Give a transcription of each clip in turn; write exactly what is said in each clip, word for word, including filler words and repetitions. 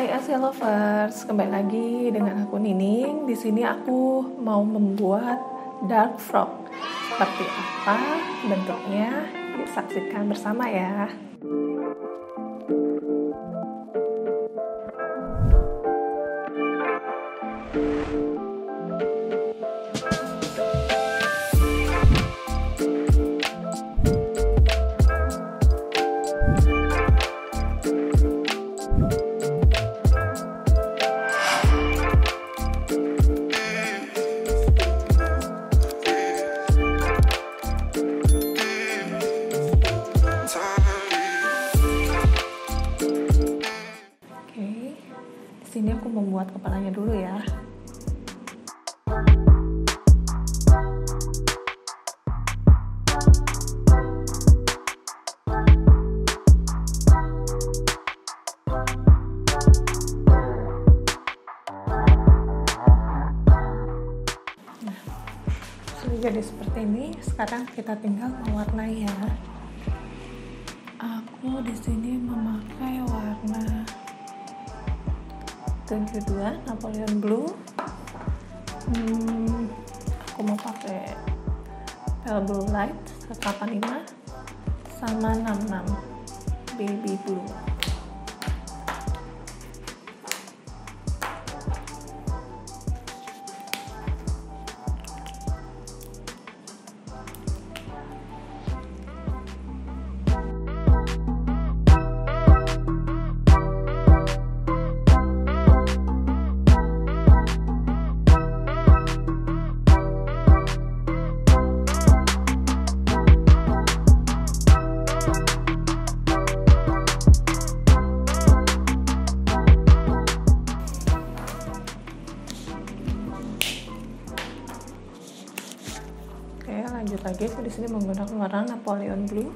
Hai Asia Lovers, kembali lagi dengan aku Nining. Di sini aku mau membuat dark frog. Seperti apa bentuknya? Yuk saksikan bersama ya. Di sini aku membuat kepalanya dulu ya. Nah, sudah jadi seperti ini. Sekarang kita tinggal mewarnai ya. Aku di sini memakai warna tujuh dua Napoleon Blue. Hmm, aku mau pakai Pale Blue Light seratus delapan puluh lima sama enam puluh enam Baby Blue. Oke, lanjut lagi. Aku di sini menggunakan warna Napoleon Blue.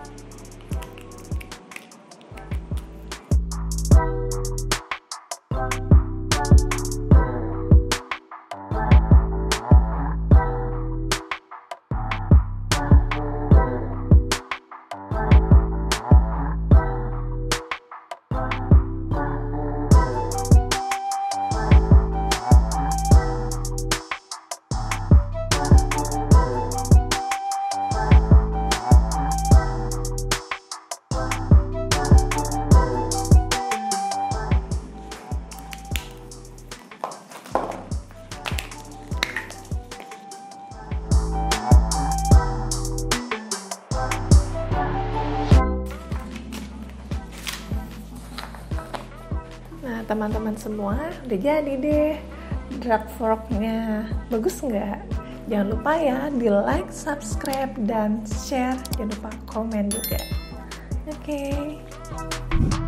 Nah teman-teman semua, udah jadi deh dark frog-nya. Bagus nggak? Jangan lupa ya di like, subscribe, dan share. Jangan lupa komen juga. Oke okay.